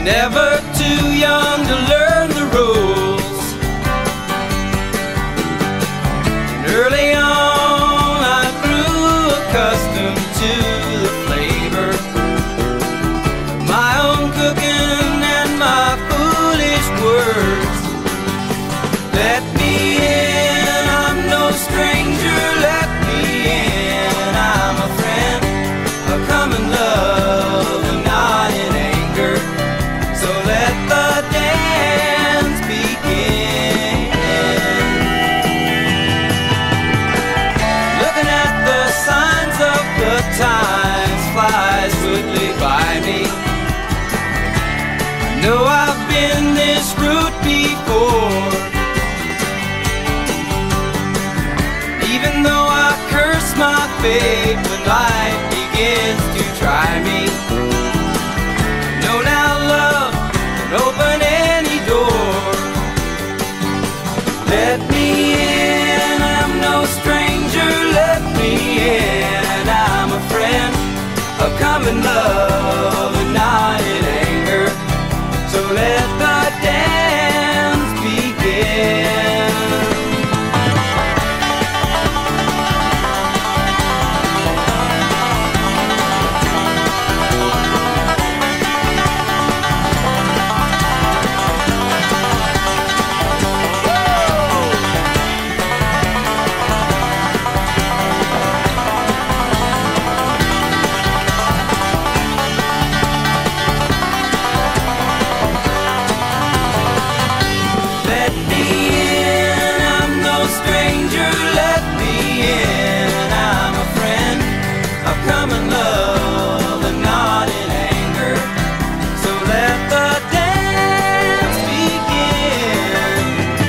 never too young to learn the rules. And early on I grew accustomed to the flavor of my own cooking and my foolish words. Let me in, I'm no stranger, let me in, I'm a friend, a common love and not in anger. So let the dance begin. Looking at the signs of the times fly swiftly by me. I know I've been this route before. Even though I curse my fate when life begins to try me, know now love can open any door. Let me in, I'm no stranger, let me in, I'm a friend, a common love and not in anger. So let the dance begin. Common love and not in anger. So let the dance begin.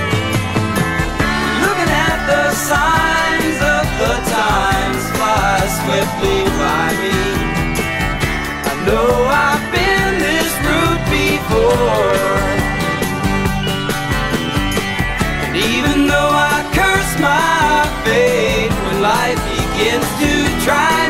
Looking at the signs of the times fly swiftly by me. I know I've been this route before. And even though I curse my fate when life begins to try